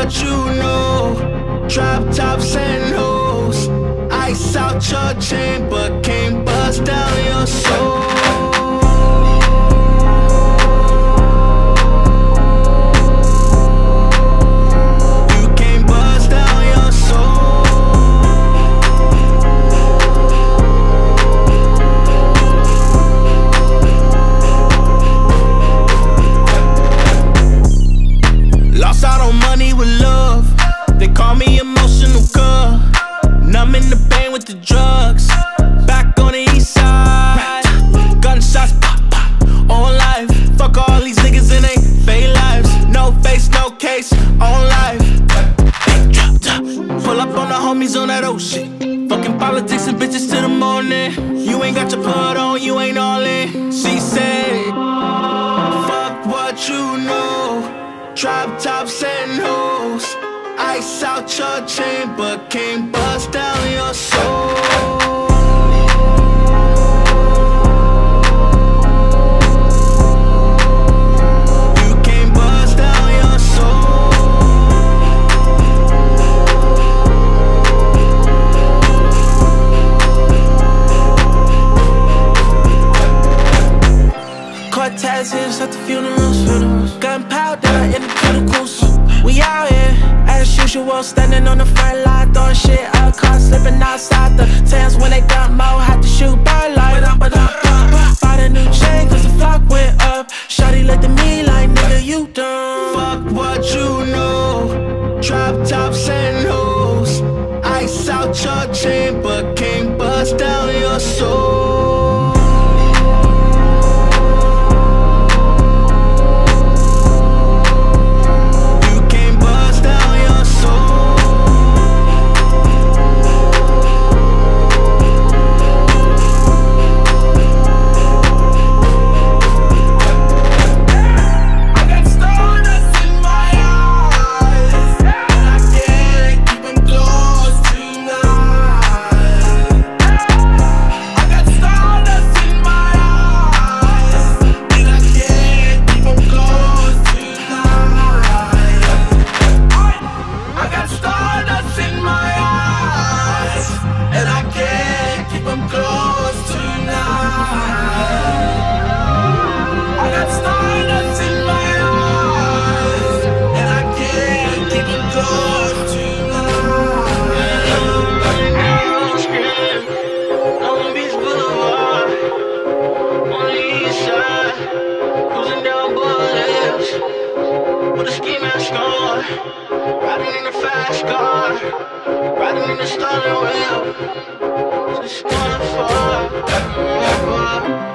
what you know. Drop tops and hoes. Ice out your chain, but can't bust down your soul. Call me emotional girl. Numb in the pain with the drugs. Back on the east side. Gunshots pop pop on life. Fuck all these niggas in they fake lives. No face, no case, on life. Big drop top. Pull up on the homies on that old shit. Fucking politics and bitches till the morning. You ain't got your put on, you ain't all in. She said, fuck what you know. Drop tops and hoes. Ice out your chain, but can't bust down your soul. You can't bust down your soul. Cortezes at the funerals. Gunpowder in the cuticles. We out here. As usual, standing on the front line, throwing shit up, cars slipping outside the tents when they dump mo, had to shoot by light. Bought a new chain cause the flock went up. Shawty looked at me like, nigga, you dumb. Fuck what you know. Drop tops and hoes. Ice out your chain, but can't bust down your soul. Riding in the fast car, riding in the stolen wheel. Just gonna fall.